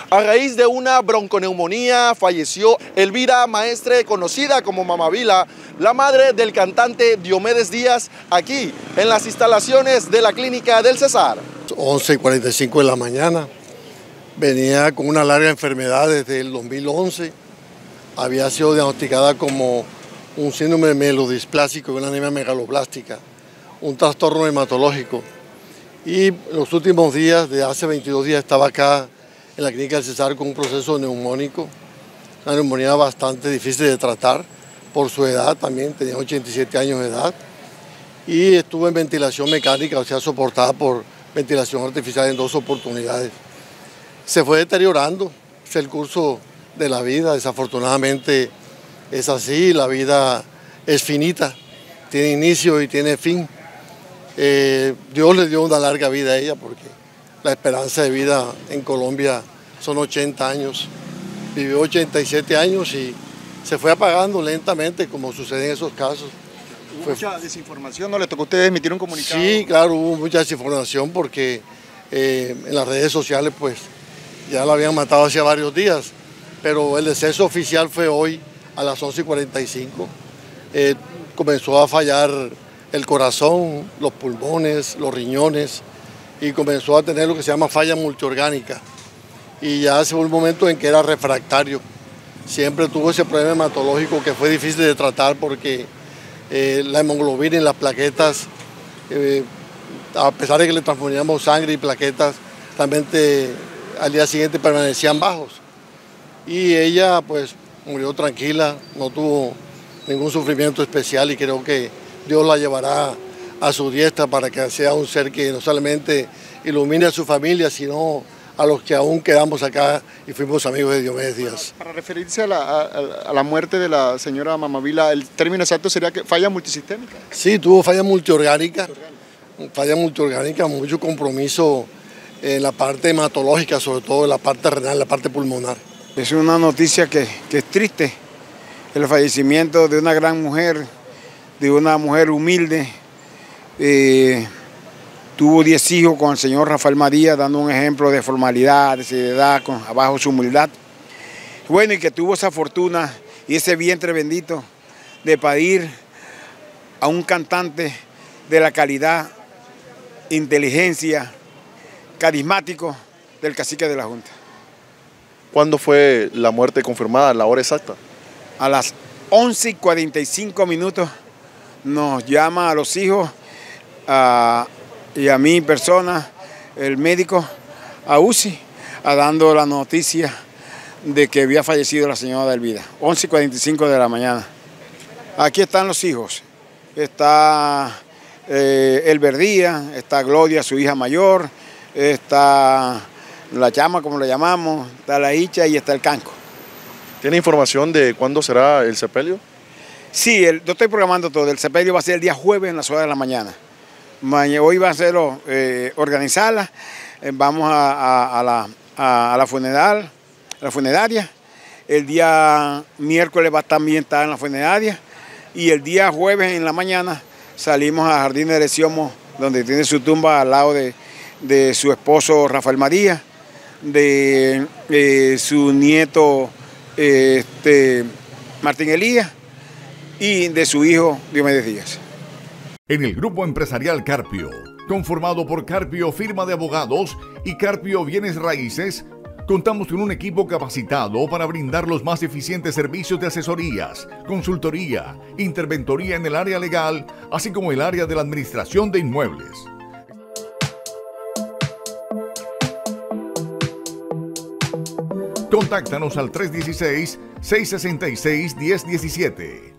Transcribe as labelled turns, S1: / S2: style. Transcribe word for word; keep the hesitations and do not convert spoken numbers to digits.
S1: A raíz de una bronconeumonía falleció Elvira Maestre, conocida como Mama Vila, la madre del cantante Diomedes Díaz, aquí en las instalaciones de la clínica del Cesar.
S2: once y cuarenta y cinco de la mañana, venía con una larga enfermedad desde el dos mil once, había sido diagnosticada como un síndrome mielodisplásico y una anemia megaloblástica, un trastorno hematológico. Y los últimos días, de hace veintidós días, estaba acá en la clínica del Cesar con un proceso neumónico, una neumonía bastante difícil de tratar por su edad, también tenía ochenta y siete años de edad, y estuvo en ventilación mecánica, o sea, soportada por ventilación artificial en dos oportunidades. Se fue deteriorando, es el curso de la vida, desafortunadamente es así, la vida es finita, tiene inicio y tiene fin. Eh, Dios le dio una larga vida a ella porque la esperanza de vida en Colombia son ochenta años. Vivió ochenta y siete años y se fue apagando lentamente, como sucede en esos casos.
S1: ¿Hubo fue... mucha desinformación? ¿No le tocó a ustedes emitir un comunicado?
S2: Sí, claro, hubo mucha desinformación porque eh, en las redes sociales pues ya la habían matado hace varios días, pero el deceso oficial fue hoy a las once y cuarenta y cinco. Eh, comenzó a fallar el corazón, los pulmones, los riñones, y comenzó a tener lo que se llama falla multiorgánica. Y ya hace un momento en que era refractario. Siempre tuvo ese problema hematológico que fue difícil de tratar porque eh, la hemoglobina y las plaquetas, eh, a pesar de que le transfundíamos sangre y plaquetas, realmente al día siguiente permanecían bajos. Y ella pues murió tranquila, no tuvo ningún sufrimiento especial y creo que Dios la llevará a su diestra para que sea un ser que no solamente ilumine a su familia, sino a los que aún quedamos acá y fuimos amigos de Diomedes Díaz.
S1: Para, para referirse a la, a, a la muerte de la señora Mama Vila, ¿el término exacto sería que falla multisistémica?
S2: Sí, tuvo falla multiorgánica, falla multiorgánica, mucho compromiso en la parte hematológica, sobre todo en la parte renal, en la parte pulmonar.
S3: Es una noticia que, que es triste, el fallecimiento de una gran mujer, de una mujer humilde. Eh, tuvo diez hijos con el señor Rafael María, dando un ejemplo de formalidad, de seriedad, con, abajo su humildad. Bueno, y que tuvo esa fortuna y ese vientre bendito de parir a un cantante de la calidad, inteligencia, carismático del cacique de la Junta.
S1: ¿Cuándo fue la muerte confirmada, la hora exacta?
S3: A las once y cuarenta y cinco minutos nos llama a los hijos a, y a mi persona, el médico, a U C I, a dando la noticia de que había fallecido la señora Elvira. once y cuarenta y cinco de la mañana. Aquí están los hijos. Está eh, Elber Díaz, está Gloria, su hija mayor, está la chama, como le llamamos, está la hicha y está el canco.
S1: ¿Tiene información de cuándo será el sepelio?
S3: Sí, el, yo estoy programando todo. El sepelio va a ser el día jueves en las horas de la mañana. Mañana, hoy va a ser eh, organizarla. Eh, vamos a, a, a, la, a, a la funeral, a la funeraria. El día miércoles va a también estar en la funeraria. Y el día jueves en la mañana salimos a Jardín de Lesiomo, donde tiene su tumba al lado de, de su esposo Rafael María, de eh, su nieto eh, este, Martín Elías, y de su hijo Diomedes Díaz.
S4: En el Grupo Empresarial Carpio, conformado por Carpio Firma de Abogados y Carpio Bienes Raíces, contamos con un equipo capacitado para brindar los más eficientes servicios de asesorías, consultoría, interventoría en el área legal, así como el área de la administración de inmuebles. Contáctanos al tres uno seis, seis seis seis, uno cero uno siete.